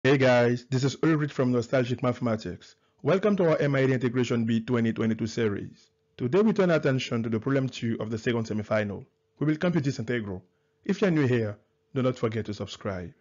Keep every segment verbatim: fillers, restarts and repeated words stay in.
Hey guys, this is Ulrich from Nostalgic Mathematics. Welcome to our M I D Integration B twenty twenty-two series. Today we turn our attention to the problem two of the second semifinal. We will compute this integral. If you are new here, do not forget to subscribe.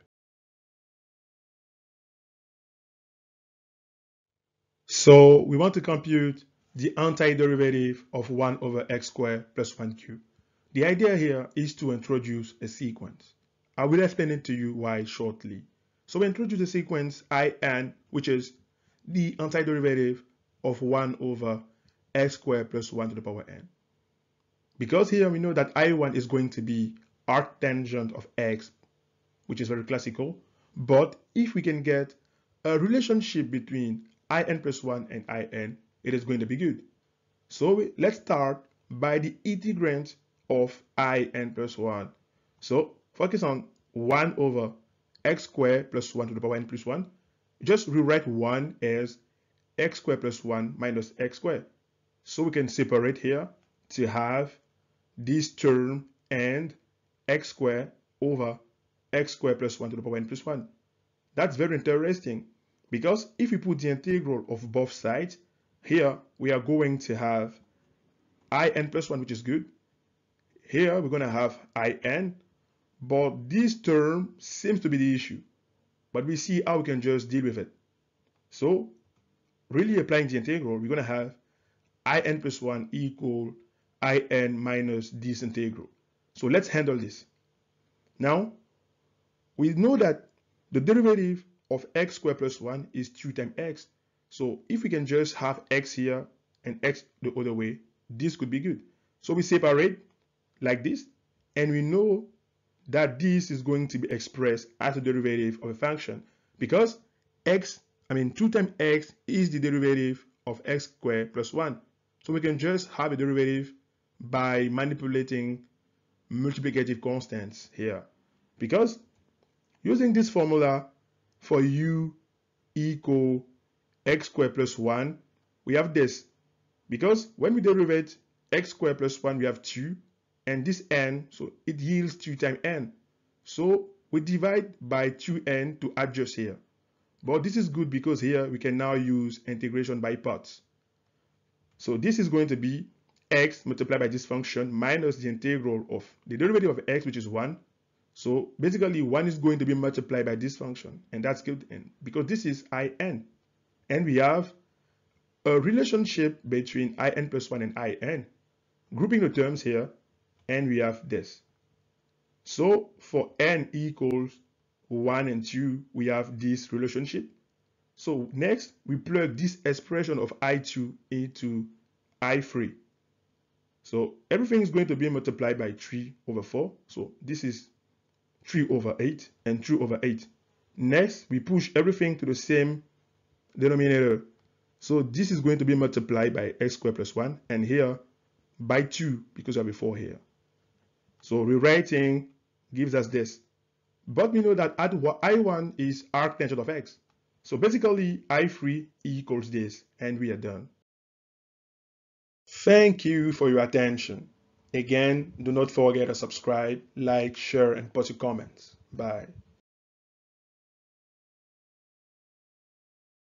So we want to compute the antiderivative of one over x squared plus one cubed. The idea here is to introduce a sequence. I will explain it to you why shortly. So we introduce the sequence I n, which is the antiderivative of one over x squared plus one to the power n. Because here we know that I one is going to be arctangent of x, which is very classical. But if we can get a relationship between in plus one and in, it is going to be good. So we, let's start by the integrand of in plus one. So focus on one over x squared plus one to the power n plus one. Just rewrite one as x squared plus one minus x squared. So we can separate here to have this term and x squared over x squared plus one to the power n plus one. That's very interesting because if we put the integral of both sides, here we are going to have in plus one, which is good. Here we're going to have in, but this term seems to be the issue. But we see how we can just deal with it. So really applying the integral, we're going to have in plus one equal in minus this integral. So let's handle this. Now, we know that the derivative of x squared plus one is two times x. So if we can just have x here and x the other way, this could be good. So we separate like this, and we know that this is going to be expressed as a derivative of a function because x, I mean two times x is the derivative of x squared plus one. So we can just have a derivative by manipulating multiplicative constants here. Because using this formula for u equal x squared plus one, we have this. Because when we derive x squared plus one, we have two, and this n, so it yields two times n. So we divide by two n to adjust here. But this is good because here we can now use integration by parts. So this is going to be x multiplied by this function minus the integral of the derivative of x, which is one. So basically one is going to be multiplied by this function, and that's good n because this is in. And we have a relationship between in plus one and in. Grouping the terms here, and we have this. So for n equals one and two, we have this relationship. So next, we plug this expression of I two into I three. So everything is going to be multiplied by three over four. So this is three over eight and three over eight. Next, we push everything to the same denominator. So this is going to be multiplied by x squared plus one, and here by two because we have a four here. So rewriting gives us this. But we know that I one is arctangent of x. So basically I three equals this, and we are done. Thank you for your attention. Again, do not forget to subscribe, like, share, and post your comments. Bye.